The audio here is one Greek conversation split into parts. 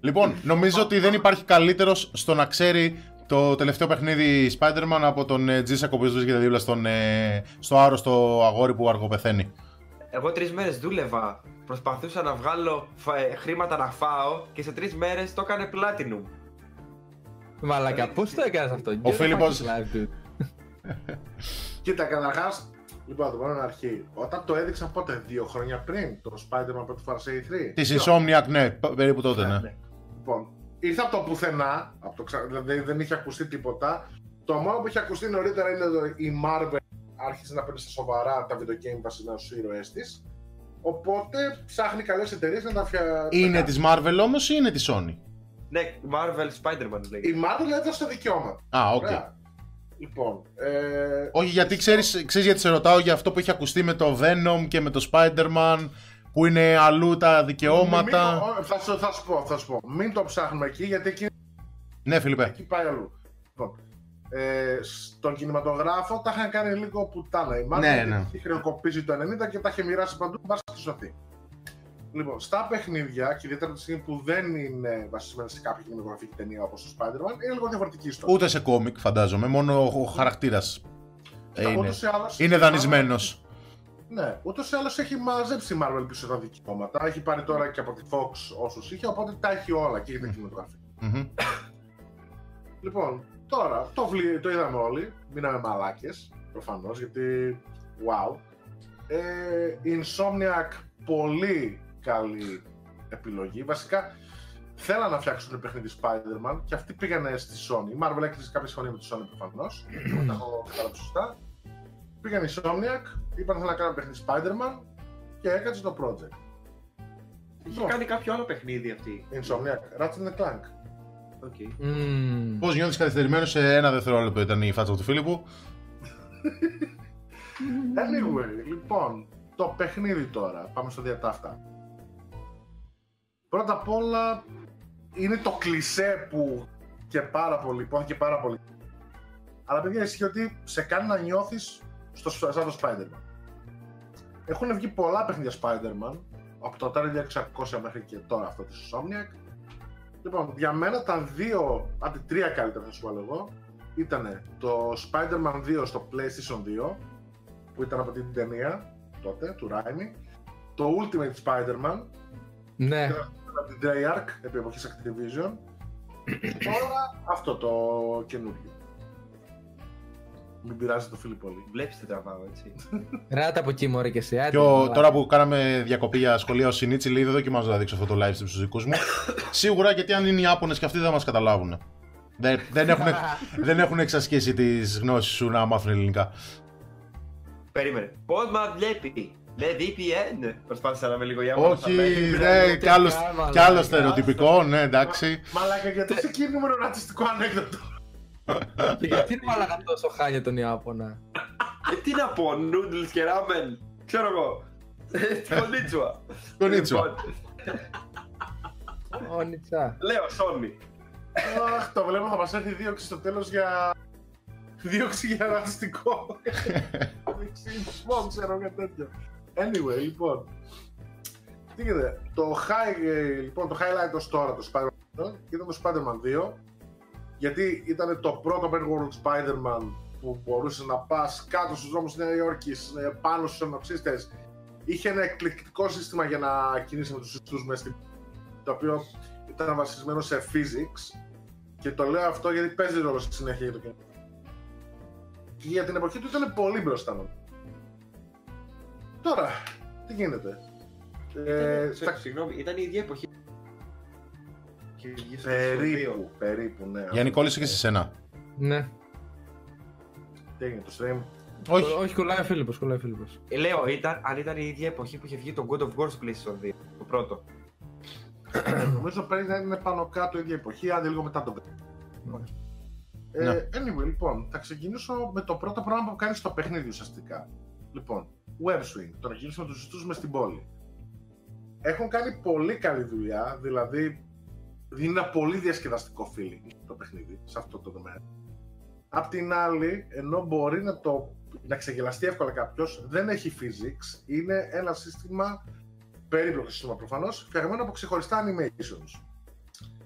Λοιπόν, νομίζω ότι δεν υπάρχει καλύτερος στο να ξέρει το τελευταίο παιχνίδι Spider-Man από τον Τζίσακ, ο οποίος βρίσκεται δίπλα στο άρρωστο αγόρι που αργοπεθαίνει. Εγώ 3 μέρες δούλευα, προσπαθούσα να βγάλω χρήματα να φάω και σε 3 μέρες το έκανε Platinum. Μαλάκα, πώς το έκανες αυτό? Ο Φίλιππος... Κοίτα, καταρχάς, λοιπόν, το πρώτο αρχή. Όταν το έδειξαν πότε, 2 χρόνια πριν, το Spider-Man πρώτη φορά σε E3. Της Insomniac, ναι, περίπου τότε, ναι. Λοιπόν, ήρθε από το πουθενά, δηλαδή δεν είχε ακουστεί τίποτα. Το μόνο που είχε ακουστεί νωρίτερα είναι ότι η Marvel άρχισε να παίρνει στα σοβαρά τα video game βασισμένα στους ήρωές της. Οπότε ψάχνει καλές εταιρείες να τα φτιάξει. Είναι της Marvel όμως ή είναι της Sony? Ναι, Marvel Spider-Man λέγεται. Η Marvel έδωσε το δικαίωμα. Α, οκ. Λοιπόν, όχι, γιατί ξέρεις γιατί σε ρωτάω για αυτό που έχει ακουστεί με το Venom και με το Spider-Man, που είναι αλλού τα δικαιώματα. Θα σου πω. Μην το ψάχνουμε εκεί, γιατί εκεί, Ναι, Φίλιππε. εκεί πάει αλλού. Λοιπόν, στον κινηματογράφο τα είχαν κάνει λίγο πουτάνα. Η Marvel είχε χρεοκοπήσει το 90 και τα είχε μοιράσει παντού, βάσει τη σωθεί. Λοιπόν, στα παιχνίδια, και ιδιαίτερα τη στιγμή που δεν είναι βασισμένα σε κάποια κινηματογραφική ταινία όπως το Spider-Man, είναι λίγο διαφορετική ιστορία. Ούτε σε κόμικ, φαντάζομαι. Μόνο ο χαρακτήρας είναι άλλως, δανεισμένος. Ναι, ούτως ή άλλως έχει μαζέψει η Marvel πίσω τα δικαιώματα. Έχει πάρει τώρα και από τη Fox όσους είχε, οπότε τα έχει όλα και έχει τα κινηματογραφία. Λοιπόν, τώρα το είδαμε όλοι. Μείναμε μαλάκες, προφανώς, γιατί wow. Insomniac, πολύ καλή επιλογή. Βασικά θέλαν να φτιάξουν παιχνίδι Spider-Man και αυτοί πήγανε στη Sony. Η Marvel έκλεισε κάποια συμφωνία με τη Sony προφανώς. Τα έχω καταλάβει σωστά. Πήγαν η Insomniac, είπαν να κάνουν παιχνίδι Spider-Man και έκατσε το project. Είχε κάνει κάποιο άλλο παιχνίδι αυτή. Insomniac, Ratchet & Clank. Okay. Πώς νιώθεις καθυστερημένος? Σε 1 δευτερόλεπτο ήταν η φάτσα του Φίλιππου. Anyway, λοιπόν, το παιχνίδι τώρα, πάμε στο διατάφτα. Πρώτα απ' όλα, είναι το κλισέ που και πάρα πολύ, υπόθηκε πάρα πολύ. Αλλά παιδιά, ισχύει ότι σε κάνει να νιώθεις σαν το Spider-Man. Έχουν βγει πολλά παιχνίδια Spider-Man, από το Atari 2600 μέχρι και τώρα αυτό της Insomniac. Λοιπόν, για μένα τα δύο, άντε 3 καλύτερα θα σου πω εγώ, ήταν το Spider-Man 2 στο PlayStation 2, που ήταν από την ταινία τότε, του Raimi, το Ultimate Spider-Man, ναι, από την Treyarch, επί εποχής Activision, και τώρα αυτό το καινούργιο. Μην πειράζει το Φίλιπ πολύ. Βλέπεις τι τραβάω, έτσι. Ράτα από εκεί μωρέ και σε Τώρα που κάναμε διακοπή για σχολεία ο Σινίτσι, λέει δεν δοκιμάζω να δείξω αυτό το live stream στους δικούς μου. Σίγουρα, γιατί αν είναι οι Ιάπωνες και αυτοί δεν μας καταλάβουν. Δεν έχουν εξασκήσει τις γνώσεις σου να μάθουν ελληνικά. Περίμενε. Πώς μα βλέπει? Με VPN. Προσπάθησα να είμαι λίγο Ιάπωνας. Όχι, κι άλλο στερεοτυπικό, ναι, εντάξει. Μαλάκα, γιατί σε κίνημα ένα ρατσιστικό ανέκδοτο. Και γιατί είναι μαλάκα τόσο χάλια τον Ιάπωνα? Τι να πω, noodles και ramen. Ξέρω εγώ. Κονίτσουα. Κονίτσουα. Όνιτσα. Λέω, Sony. Αχ, το βλέπω, θα μας έρθει δίωξη στο τέλος για... Δίωξη για ρατσιστικό. Δεξισμό, ξέρω, κάτι τέτοιο. Anyway, λοιπόν. Τι γίνεται, το highlight ως τώρα το Spider-Man ήταν το Spider-Man 2, γιατί ήταν το πρώτο open world Spider-Man που μπορούσε να πας κάτω στους δρόμους της Νέας Υόρκης, πάνω στους αινοξύστες. Είχε ένα εκπληκτικό σύστημα για να κινήσει με τους ιστούς μέσα στην... το οποίο ήταν βασισμένο σε physics, και το λέω αυτό γιατί παίζει ρόλο στη συνέχεια για το κοινό. Και για την εποχή του ήταν πολύ μπροστά μου. Τώρα, τι γίνεται? Συγγνώμη, ήταν η ίδια εποχή. Περίπου, ναι. Γιάννη, κόλλησε και σε σένα. Ναι. Τι έγινε το stream? Όχι, κολλάει ο Φίλιππος, Λέω, αν ήταν η ίδια εποχή που είχε βγει το God of War στο PlayStation 2, το πρώτο. Νομίζω πρέπει να είναι πάνω κάτω η ίδια εποχή, άντε λίγο μετά το anyway, λοιπόν, θα ξεκινήσω με το πρώτο πράγμα που κάνει στο παιχνίδι ουσιαστικά. Λοιπόν, web swing, το να κινήσεις με τους ιστούς μες στην πόλη. Έχουν κάνει πολύ καλή δουλειά, δηλαδή δίνει ένα πολύ διασκεδαστικό feeling το παιχνίδι σε αυτό το τομέα. Απ' την άλλη, ενώ μπορεί να ξεγελαστεί εύκολα κάποιος, δεν έχει physics, είναι ένα σύστημα, περίπλοκο σύστημα προφανώς, φτιαγμένο από ξεχωριστά animations.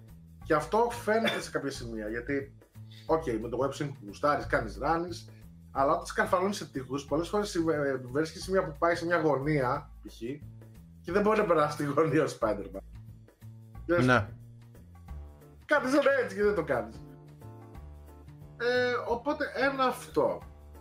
Και αυτό φαίνεται σε κάποια σημεία, γιατί με το web sync που γουστάρεις, κάνεις runs, αλλά όταν σκαρφαλώνεις σε τείχους, πολλές φορές βρίσκεις σημεία που πάει σε μια γωνία, π.χ. και δεν μπορεί να περάσει τη γωνία ο Spider-Man. Ναι. Κάνεις ένα έτσι και δεν το κάνεις. Οπότε ένα αυτό.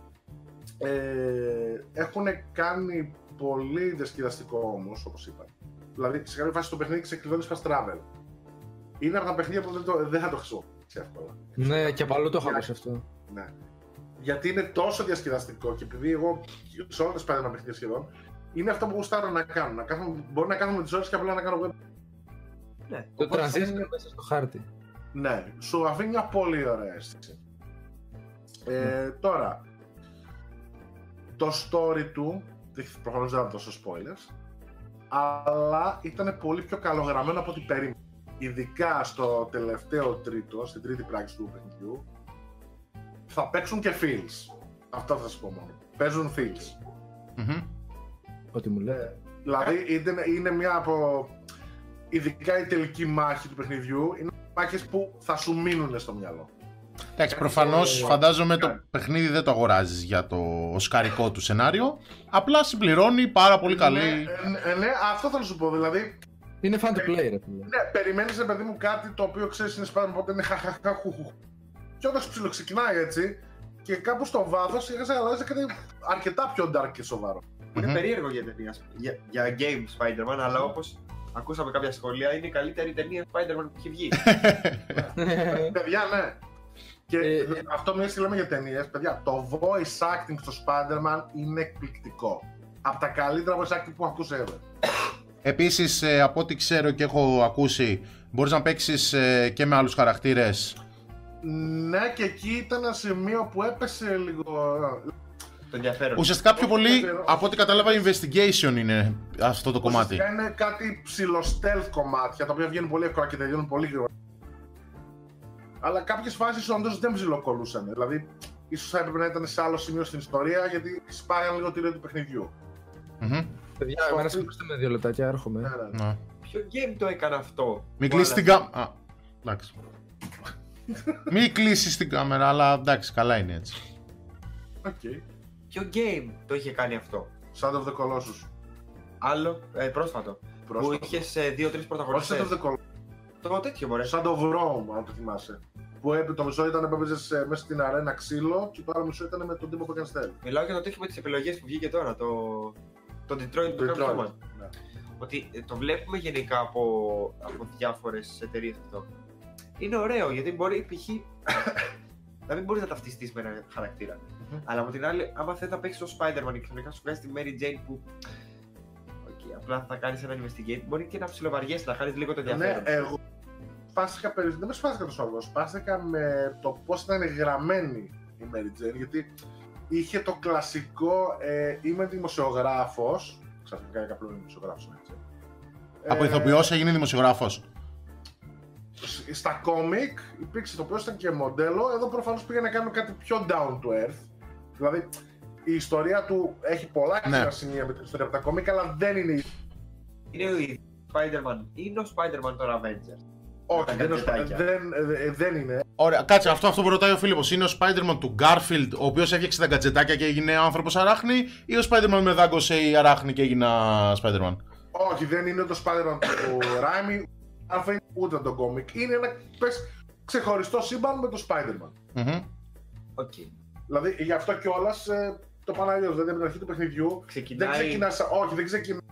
Έχουν κάνει πολύ διασκεδαστικό όμως, όπως είπα. Δηλαδή, σε κάποια φάση στο παιχνίδι ξεκλειδώνεις fast travel. Είναι από τα παιχνίδια που δεν θα το χρησιμοποιήσεις εύκολα. Ναι, και παλού το έχω ακούσει αυτό. Ναι. Γιατί είναι τόσο διασκεδαστικό και επειδή εγώ σε όλα τα Spider-Man παιχνίδια σχεδόν, είναι αυτό που γουστάρω να κάνω. Μπορεί να κάνω με τις ώρες και απλά να κάνω web. Ναι. Το transition μέσα στο χάρτη. Ναι, σου αφήνει μια πολύ ωραία αίσθηση. Τώρα, το story του, προφανώς δεν θα δώσω spoilers, αλλά ήταν πολύ πιο καλογραμμένο από ό,τι περίμενα. Ειδικά στο τελευταίο τρίτο, στην τρίτη πράξη του παιχνιδιού, θα παίξουν και feels. Αυτό θα σου πω μόνο. Παίζουν feels. Ό,τι μου λέει. Δηλαδή είναι μια από... Ειδικά η τελική μάχη του παιχνιδιού είναι μάχες που θα σου μείνουν στο μυαλό. Εντάξει, προφανώς φαντάζομαι το παιχνίδι δεν το αγοράζεις για το οσκαρικό του σενάριο. Απλά συμπληρώνει πάρα πολύ καλή. Ναι, αυτό θα σου πω. Δηλαδή. Είναι fan to play, ρε φίλε. Ναι, περιμένεις, ρε παιδί μου, κάτι το οποίο ξέρεις είναι Spider-Man, οπότε είναι χαχαχαχουχου. Και όταν σου ψιλοξεκινάει έτσι, και κάπου στο βάθος είχες αλλάζει κάτι αρκετά πιο dark και σοβαρό. Είναι περίεργο για ταινία, για game Spider-Man, αλλά όπως ακούσαμε κάποια σχόλια, είναι η καλύτερη ταινία Spider-Man που έχει βγει. Παιδιά, ναι. Και αυτό μόλις λέμε για ταινίες, παιδιά, το voice acting στο Spider-Man είναι εκπληκτικό. Από τα καλύτερα voice acting που έχω ακούσει ever. Επίσης, από ό,τι ξέρω και έχω ακούσει, μπορείς να παίξεις και με άλλους χαρακτήρες. Ναι, και εκεί ήταν ένα σημείο που έπεσε λίγο. Το ενδιαφέρον. Ουσιαστικά πιο πολύ, από ό,τι κατάλαβα, investigation είναι αυτό το κομμάτι. Ουσιαστικά είναι κάτι ψιλο-stealth κομμάτια, τα οποία βγαίνουν πολύ εύκολα και τελειώνουν πολύ γρήγορα. Αλλά κάποιες φάσεις όντως δεν ψιλοκολούσαν. Δηλαδή, ίσως θα έπρεπε να ήταν σε άλλο σημείο στην ιστορία, γιατί σπάγανε λίγο τη ροή του παιχνιδιού. Παιδιά, εμένα συγχωρήστε με 2 λεπτάκια, έρχομαι. Ναι. Ποιο game το έκανε αυτό? Μην κλείσεις την κάμερα. Εντάξει. Μην κλείσεις την κάμερα, αλλά εντάξει, καλά είναι έτσι. Okay. Ποιο game το είχε κάνει αυτό? Shadow of the Colossus. Άλλο, πρόσφατο. Που είχες 2-3 πρωταγωνιστές. Όχι Shadow of the Colossus. Το τέτοιο μωρέ. Shadow of Rome, αν το θυμάσαι. Που το μισό ήταν που έπαιζες μέσα στην αρένα ξύλο και το άλλο μισό ήταν με τον τύπο που έκανε στέλνει. Μιλάω για το τέτοιο με τις επιλογές που βγήκε τώρα, το Detroit του Capcom. Ναι. Ότι το βλέπουμε γενικά από διάφορες εταιρείες αυτό. Είναι ωραίο γιατί μπορεί π.χ. να μην μπορείς να ταυτιστείς με ένα χαρακτήρα. Αλλά από την άλλη, άμα θες να παίξεις το Spider-Man και ξαφνικά σου βγάζει τη Mary Jane που απλά θα κάνεις ένα investigate, μπορεί και να ψιλοβαριέσαι, να χάνεις λίγο το ενδιαφέρον. Ναι, εγώ σπάστηκα δεν με σπάστηκα τόσο αργό, σπάστηκα με το πώς ήταν γραμμένη η Mary Jane, γιατί είχε το κλασικό είμαι δημοσιογράφος, ξαφνικά είναι απλό δημοσιογράφος, έτσι. Από ηθοποιός έγινε δημοσιογράφος. Στα κόμικ υπήρξε το οποίο ήταν και μοντέλο, εδώ προφανώς πήγε να κάνω κάτι πιο down to earth. Δηλαδή η ιστορία του έχει πολλά κοινά σημεία με την ιστορία από τα κόμικ, αλλά δεν είναι. Είναι ο ίδιος Spider-Man, είναι ο Spider-Man τώρα Avengers. Όχι, δεν είναι. Ωραία, κάτσε, αυτό που ρωτάει ο Φίλιππος, είναι ο Spider-Man του Garfield, ο οποίος έφτιαξε τα γκατζετάκια και έγινε άνθρωπος αράχνη, ή ο Spider-Man με δάγκωσε η αράχνη και έγινε Spider-Man? Όχι, δεν είναι το Spider-Man του Raimi, ούτε το κόμικ. Είναι ένα ξεχωριστό σύμπαν με το Spider-Man. Δηλαδή, γι' αυτό κιόλας το πάνε αλλιώς. Δηλαδή, με την αρχή του παιχνιδιού δεν ξεκινάς. Όχι, δεν ξεκινάς.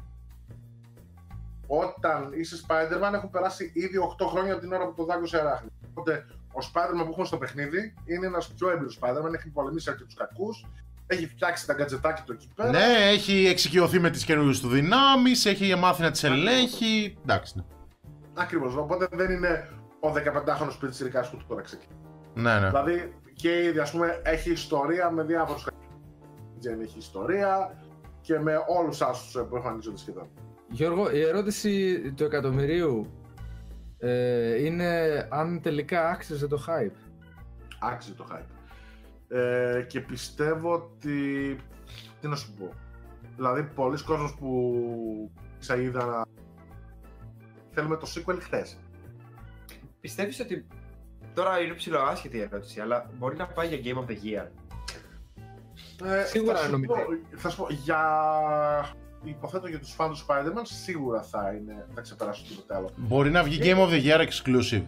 Όταν είσαι Spider-Man, έχουν περάσει ήδη 8 χρόνια από την ώρα που το δάγκωσε η αράχνη. Οπότε, ο Spider-Man που έχουμε στο παιχνίδι είναι ένας πιο έμπειρος Spider-Man, έχει πολεμήσει αρκετούς κακούς, έχει φτιάξει τα γκατζετάκια του εκεί πέρα. Ναι, έχει εξοικειωθεί με τις καινούριες του δυνάμεις, έχει μάθει να τις ελέγχει. Εντάξει. Ναι. Ακριβώς. Οπότε δεν είναι ο 15χρονος πιτσιρικάς που τώρα ξεκινάει. Ναι, ναι. Δηλαδή και ήδη, ας πούμε, έχει ιστορία με διάφορους χαρακτήρες. Έχει ιστορία και με όλους τους άσους που εμφανίζονται σχεδόν. Γιώργο, η ερώτηση του εκατομμυρίου είναι αν τελικά άξιζε το hype. Άξιζε το hype. Και πιστεύω ότι... Τι να σου πω. Δηλαδή, πολλοί κόσμος που είδα θέλουμε το sequel χθες. Πιστεύεις ότι. Τώρα είναι ψιλοάσχετη η ερώτηση, αλλά μπορεί να πάει για Game of the Year. Σίγουρα νομίζω. Θα σου πω, υποθέτω για τους φαν του Spider-Man σίγουρα θα ξεπεράσουν τίποτε άλλο. Μπορεί να βγει Game of the Year exclusive.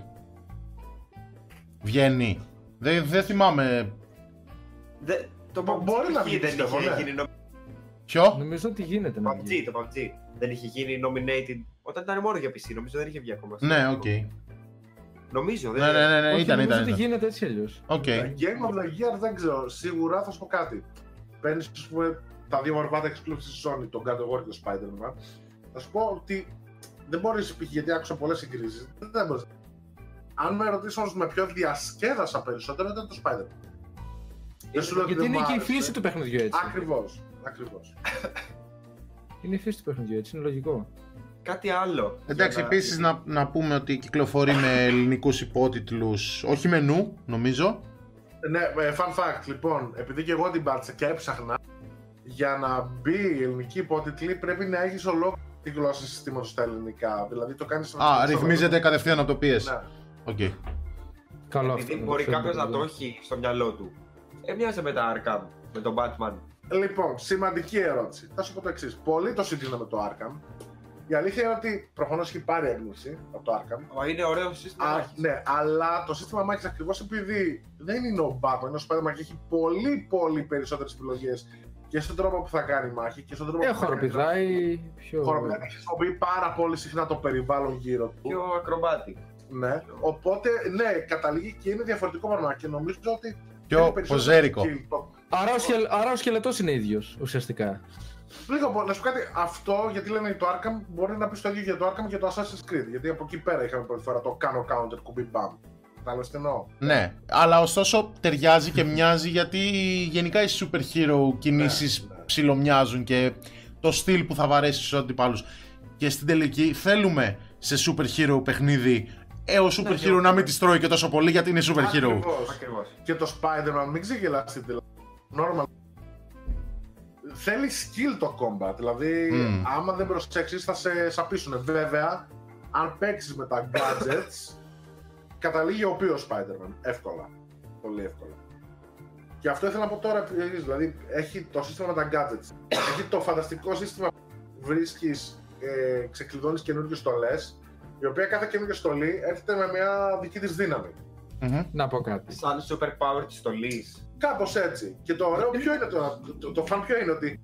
Βγαίνει. Δεν θυμάμαι. Το Μπορεί να βγει, δεν πιστεύω, είχε ναι. γίνει Ποιο? Νομίζω ότι γίνεται να βγει. Το PUBG δεν είχε γίνει nominated όταν ήταν μόνο για PC, νομίζω δεν είχε βγει ακόμα. Ναι, οκ. Νομίζω, δεν Ναι, Όχι, ήταν. νομίζω ότι γίνεται έτσι αλλιώς. Οκ. Game of the Year δεν ξέρω, σίγουρα θα σου πω κάτι. Παίρνεις ας πούμε τα δύο βαρβάτα exclusive Sony, τον God of War και το Spider-Man. Θα σου πω ότι δεν μπορείς, γιατί άκουσα πολλές συγκρίσεις, δεν μπορείς. Αν με ρωτήσεις όμως με ποιο διασκέδασα περισσότερο ήταν το Spider-Man. Δεν σου λέω ότι Γιατί δεν είναι μ' και η άρεσε. φύση του παιχνιδιού έτσι. Ακριβώς. Είναι η φύση του παιχνιδιού έτσι, είναι λογικό. κάτι άλλο. Εντάξει, Για να- επίσης να πούμε ότι κυκλοφορεί με ελληνικούς υπότιτλους, όχι μενού, νομίζω. Ναι, fun fact, λοιπόν, επειδή και εγώ την πάτησα και έψαχνα, για να μπει η ελληνική υπότιτλη πρέπει να έχεις ολόκληρη τη γλώσσα συστήματος στα ελληνικά. Δηλαδή το κάνεις... Ρυθμίζεται κατευθείαν από το PS. Ναι. Οκ. Καλό Επειδή αυτό. μπορεί το ξέρω, κάποιο να το το ξέρω. έχει στο μυαλό του. Έμοιαζε με τα Arkham, με τον Batman. Λοιπόν, σημαντική ερώτηση. Θα σου πω το εξής. Πολλοί το συγκρίνουν με το Arkham. Η αλήθεια είναι ότι προφανώς έχει πάρει έμπνευση από το Arkham. Είναι ωραίο σύστημα. να έχεις. Ναι, αλλά το σύστημα μάχης ακριβώς επειδή δεν είναι ο Batman, είναι ο Spider-Man και έχει πολύ περισσότερες επιλογές και στον τρόπο που θα κάνει μάχη και στον τρόπο που θα Χοροπηδάει πιο... Χοροπηδάει, χρησιμοποιεί πάρα πολύ συχνά το περιβάλλον γύρω του. Πιο ακροβάτι. Ναι, οπότε ναι, καταλήγει και είναι διαφορετικό πράγμα και νομίζω ότι. Πιο είναι περισσότερο ποζέρικο. skill. Άρα ο σκελετός είναι ίδιος, ουσιαστικά. Λίγο, να σου πω κάτι, αυτό γιατί λένε το Arkham μπορεί να πει το ίδιο για το Arkham και το Assassin's Creed. Γιατί από εκεί πέρα είχαμε πρώτη φορά το κάνω counter κουμπί μπαμ. Κατάλαβες τι εννοώ. Ναι, αλλά ωστόσο ταιριάζει και μοιάζει γιατί γενικά οι super hero κινήσεις Ναι. ψιλομοιάζουν και το στυλ που θα βαρέσει στους αντιπάλους. Και στην τελική θέλουμε σε super hero παιχνίδι ο super hero να μην τις τρώει και τόσο πολύ γιατί είναι super hero. Ακριβώς. Και το Spider-Man, μην ξεγελάσει δηλαδή. Normal. Θέλει skill το combat, δηλαδή άμα δεν προσέξεις θα σε σαπίσουνε. Βέβαια, αν παίξεις με τα gadgets, καταλήγει ο οποίος Spider-Man, εύκολα. Πολύ εύκολα. Και αυτό ήθελα να πω τώρα, δηλαδή έχει το σύστημα με τα gadgets. Έχει το φανταστικό σύστημα που βρίσκεις, ξεκλειδώνεις καινούργιες στολές, η οποία κάθε καινούργια στολή έρχεται με μια δική της δύναμη. Να πω κάτι. Σαν super power της στολής. Κάπως έτσι. Και το ωραίο ποιο είναι το φαν ποιο είναι ότι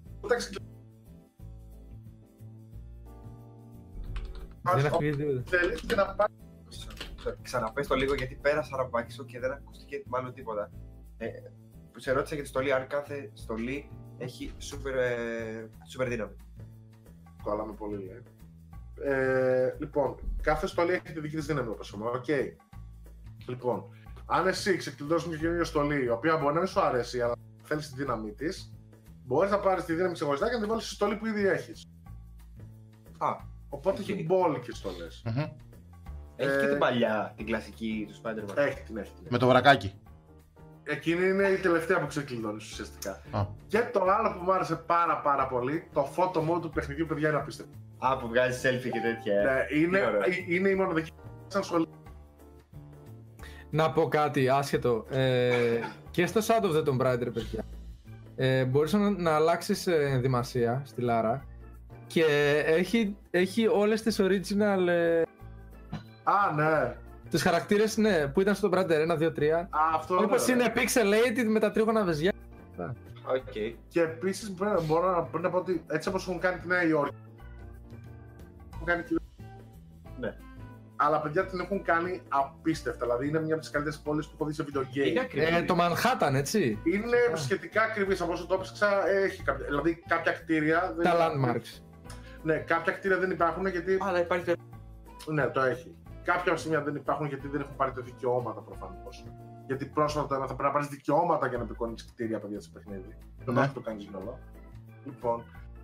Δεν ακούγεται τίποτα. θέλεις και να πάρεις. Ξαναπες το λίγο γιατί πέρασα να πάξω και δεν ακούστηκε μάλλον τίποτα. Σε ρώτησα για τη στολή, αν κάθε στολή έχει super δύναμη. Το άλλα με πολύ λέει. Λοιπόν, κάθε στολή έχει τη δική της δύναμη όπως πούμε. Οκ. Λοιπόν, αν εσύ ξεκλειδώσεις μια καινούργια στολή, η οποία μπορεί να μην σου αρέσει, αλλά θέλεις τη δύναμή της, μπορείς να πάρεις τη δύναμη ξεχωριστά και να την βάλεις στη στολή που ήδη έχεις. Οπότε έχει μπόλικες στολές. Έχει και την παλιά, την κλασική του Spider-Man. Έχει την. Με το βρακάκι. Εκείνη είναι η τελευταία που ξεκλειδώνεις ουσιαστικά. Α. Και το άλλο που μου άρεσε πάρα πολύ, το photo mode του παιχνιδιού, παιδιά, είναι απίστευτο. Που βγάζει selfie και τέτοια. Ναι, είναι η μοναδική σαν σχολή. Να πω κάτι άσχετο. Και στο Shadow of the Tomb Raider, παιδιά, μπορείς να αλλάξεις ενδυμασία στη Λάρα και έχει όλες τις original Ναι. τους χαρακτήρες που ήταν στο Tomb Raider 1, 2, 3. Αυτό Όπως είναι pixelated με τα τρίχωνα βεζιά. Okay. Και επίσης μπορώ να πω ότι έτσι όπως έχουν κάνει τη Νέα Υόρκη. Έχουν κάνει και... Ναι. Αλλά παιδιά την έχουν κάνει απίστευτα. Δηλαδή είναι μια από τις καλύτερες πόλεις που έχω δει σε video game. Είναι ακριβή. Το Manhattan, έτσι. Είναι σχετικά ακριβή από όσο το έψαξα. Έχει κάποια, δηλαδή κάποια κτίρια. Τα landmarks. Ναι, κάποια κτίρια δεν υπάρχουν γιατί. Αλλά υπάρχει. Ναι, το έχει. Κάποια σημεία δεν υπάρχουν γιατί δεν έχουν πάρει τα δικαιώματα προφανώς. Γιατί πρόσφατα θα πρέπει να πάρει δικαιώματα για να επικονίξει κτίρια παιδιά σε παιχνίδι. Δεν μπορεί να το κάνει όλο. Λοιπόν.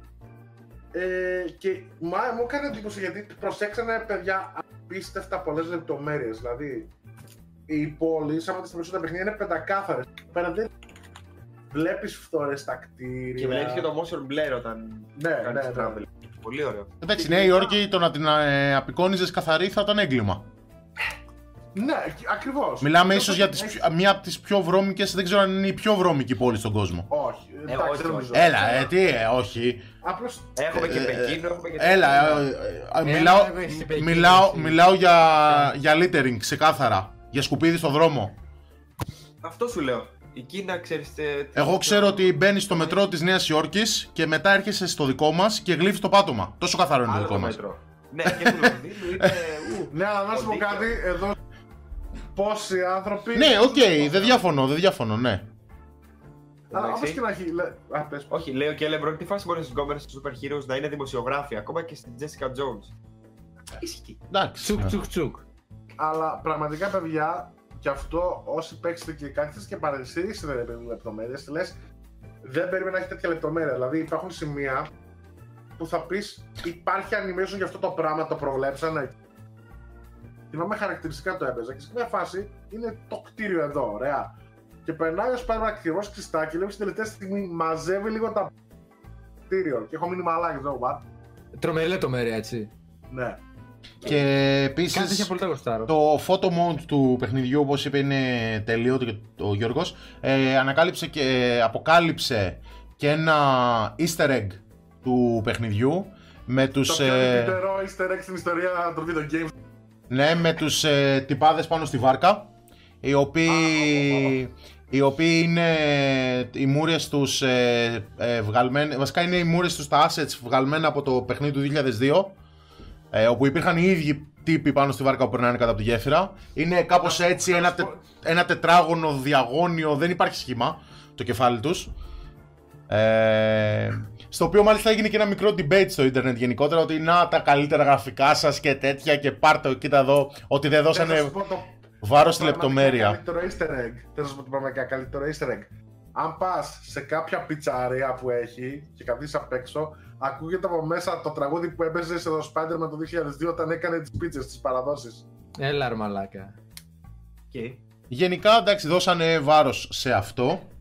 Και μου έκανε εντύπωση γιατί προσέξανε παιδιά απίστευτα πολλές λεπτομέρειες. Δηλαδή οι πόλεις, άμα τις περισσότερα παιχνίδια είναι πεντακάθαρες. Πέρα δεν βλέπεις φθορές στα κτίρια. Και βλέπεις και το motion blur όταν κάνεις travel. Πολύ ωραίο. Εντάξει, Νέα Υόρκη το να την απεικόνιζες καθαρή θα ήταν έγκλημα. Ναι, ακριβώς. Μιλάμε ίσως για μια από τις πιο βρώμικες, δεν ξέρω αν είναι η πιο βρώμικη πόλη στον κόσμο. Όχι, εντάξει, δεν νομίζω. Έλα, όχι. Απλώς... Έχουμε και Πεκίνο, έχουμε και... Έλα, μιλάω για littering, ξεκάθαρα. Για σκουπίδι στο δρόμο. Αυτό σου λέω. Η Κίνα, ξέρεις... Εγώ ξέρω ότι μπαίνεις στο μετρό της Νέας Υόρκης και μετά έρχεσαι στο δικό μας και γλύφεις το πάτωμα. Τόσο καθαρό είναι το δικό μας. Ναι, και του Λονδίνου είναι... Ναι, αλλά να σου πω κάτι, εδώ πόσοι άνθρωποι... Ναι, οκ, δεν διαφωνώ, ναι. Αλλά όπως και να έχει... Όχι, λέει ο Κέλεμπρον, τι φάση μπορεί στις γκόμενες του Super Heroes να είναι δημοσιογράφοι, ακόμα και στην Jessica Jones. Ισχύει. Εντάξει. Τσουκ. Αλλά πραγματικά, παιδιά, και αυτό όσοι παίξετε και κάθεστε και παρεξήγησετε λεπτομέρειες, λες, δεν περίμενα να έχει τέτοια λεπτομέρεια. Δηλαδή υπάρχουν σημεία που θα πεις υπάρχει animation για αυτό το πράγμα, το προβλέψανε. Θυμάμαι χαρακτηριστικά το έπαιζα και σε μια φάση είναι το κτίριο εδώ, ωραία. Και περνάει ως πάρα ακριβώς ξυστά και λέω στην τελευταία στιγμή μαζεύει λίγο τα κτίριο και έχω μείνει μαλάκι εδώ, what. Τρομερή λεπτομέρεια, έτσι. Ναι. Και επίσης το photo mode του παιχνιδιού, όπως είπε, είναι τελείωτο και ο Γιώργος, ανακάλυψε και αποκάλυψε και ένα easter egg του παιχνιδιού με τους... Το πιο λυπητερό easter egg στην ιστορία των video games. Ναι, με τους τυπάδες πάνω στη βάρκα, οι οποίοι είναι οι μούρες τους βγαλμένες, βασικά είναι οι μούρες τους τα assets βγαλμένα από το παιχνίδι του 2002, όπου υπήρχαν οι ίδιοι τύποι πάνω στη βάρκα που περνάνε κάτω από τη γέφυρα. Είναι κάπως έτσι ένα τετράγωνο διαγώνιο, δεν υπάρχει σχήμα το κεφάλι τους. Στο οποίο μάλιστα έγινε και ένα μικρό debate στο ίντερνετ γενικότερα, ότι να τα καλύτερα γραφικά σας και τέτοια και πάρτε κοίτα εδώ, ότι δεν δώσανε βάρος στη λεπτομέρεια. Καλύτερο easter egg. Θέλω να σου πω το πραγματικά καλύτερο easter egg. Αν πας σε κάποια πιτσαρία που έχει και καθίσεις απ' έξω, ακούγεται από μέσα το τραγούδι που έπαιζε στο Spider-Man το 2002 όταν έκανε τις πίτσες, τις παραδόσεις. Έλα ρε μαλάκα. Okay. Γενικά, εντάξει, δώσανε βάρος σε αυτό.